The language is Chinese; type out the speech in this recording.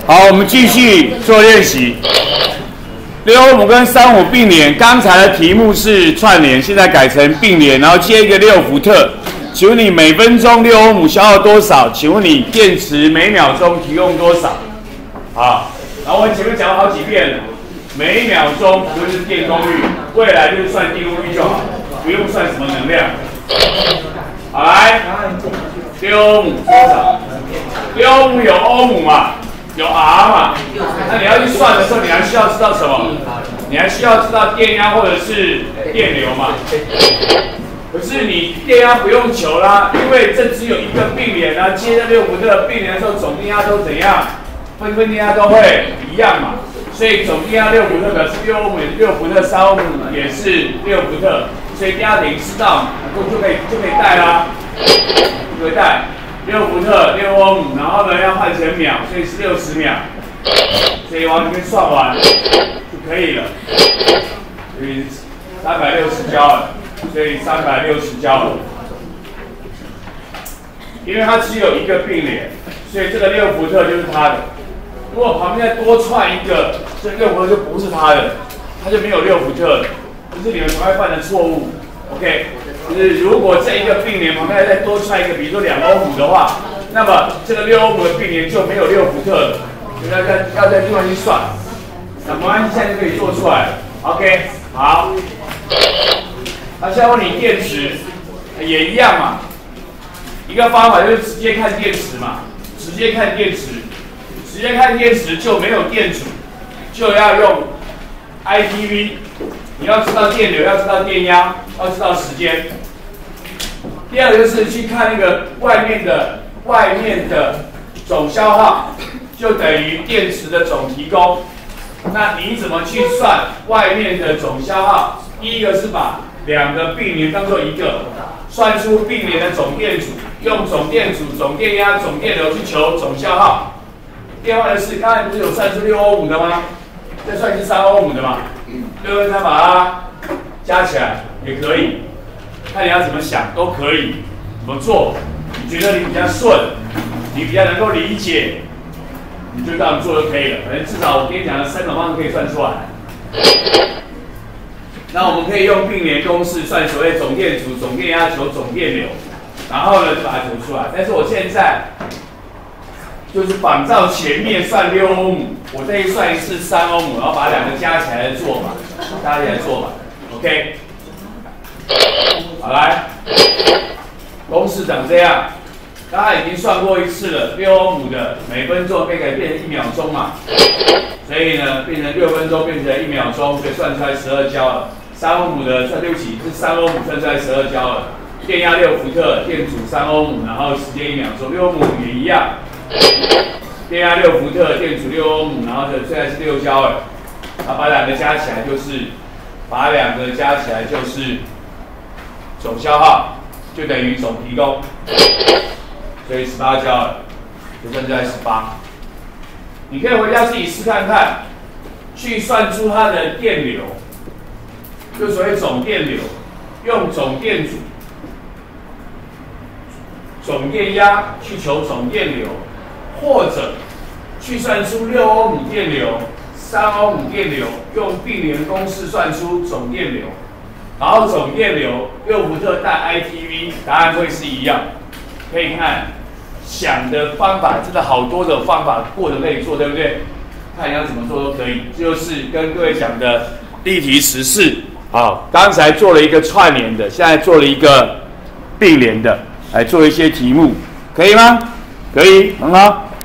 好，我们继续做练习。6欧姆跟3欧姆并联，刚才的题目是串联，现在改成并联，然后接一个6伏特。请问你每分钟6欧姆消耗多少？请问你电池每秒钟提供多少？好，然后我前面讲了好几遍了，每秒钟就是电功率，未来就是算电功率就好，不用算什么能量。好，来，6欧姆多少？6欧姆有欧姆嘛？有 R 嘛？那你要去算的时候，你还需要知道什么？你还需要知道电压或者是电流嘛？可是你电压不用求啦，因为这只有一个并联啊，接着6伏特并联的时候，总电压都怎样？分电压都会一样嘛。所以总电压6伏特表示6欧姆6伏特，3欧姆也是6伏特，所以电压等于知道，就可以带啦，就可以带。6伏特6欧姆，然后呢要换成秒，所以是60秒，所以往里面算完就可以了。所以360焦了，所以360焦了。因为它只有一个并联，所以这个6伏特就是它的。如果旁边再多串一个，这6伏特就不是它的，它就没有6伏特了。这是你们常会犯的错误。OK。就是如果这一个并联旁边再多串一个，比如说2欧姆的话，那么这个6欧姆的并联就没有6伏特了，要再另外去算。那没关系，现在就可以做出来了。OK， 好。那现在问你电池也一样嘛，一个方法就是直接看电池嘛，直接看电池就没有电阻，就要用 ITV。你要知道电流，要知道电压，要知道时间。第二个就是去看那个外面的总消耗，就等于电池的总提供。那你怎么去算外面的总消耗？第一个是把两个并联当做一个，算出并联的总电阻，用总电阻、总电压、总电流去求总消耗。另外的是，刚才不是有算出6欧姆的吗？再算是3欧姆的嘛，6跟3把它加起来也可以，看你要怎么想都可以，怎么做？你觉得你比较顺，你比较能够理解，你就这样做就可以了。反正至少我跟你讲的3种方式可以算出来。那我们可以用并联公式算所谓总电阻、总电压求总电流，然后呢就把它求出来。但是我现在就是仿照前面算6欧姆，我再算一次3欧姆，然后把两个加起来的做法，OK， 好来，公式长这样，刚才已经算过一次了，6欧姆的每分钟可以变成1秒钟嘛，所以呢变成6分钟变成1秒钟，所以算出来12焦了。3欧姆的对不起是3欧姆算出来12焦了，电压6伏特，电阻3欧姆，然后时间1秒钟，6欧姆也一样。电压6伏特，电阻6欧姆，然后虽然是6焦了，然后把两个加起来就是总消耗，就等于总提供，所以18焦了，就算出来18。你可以回家自己试看看，去算出它的电流，就所谓总电流，用总电阻、总电压去求总电流。或者去算出6欧姆电流、3欧姆电流，用并联公式算出总电流，然后总电流6伏特带 ITV， 答案会是一样。可以看想的方法，真的好多种方法过程可以做，对不对？看你要怎么做都可以。这就是跟各位讲的例题14。好，刚才做了一个串联的，现在做了一个并联的，来做一些题目，可以吗？可以，很好。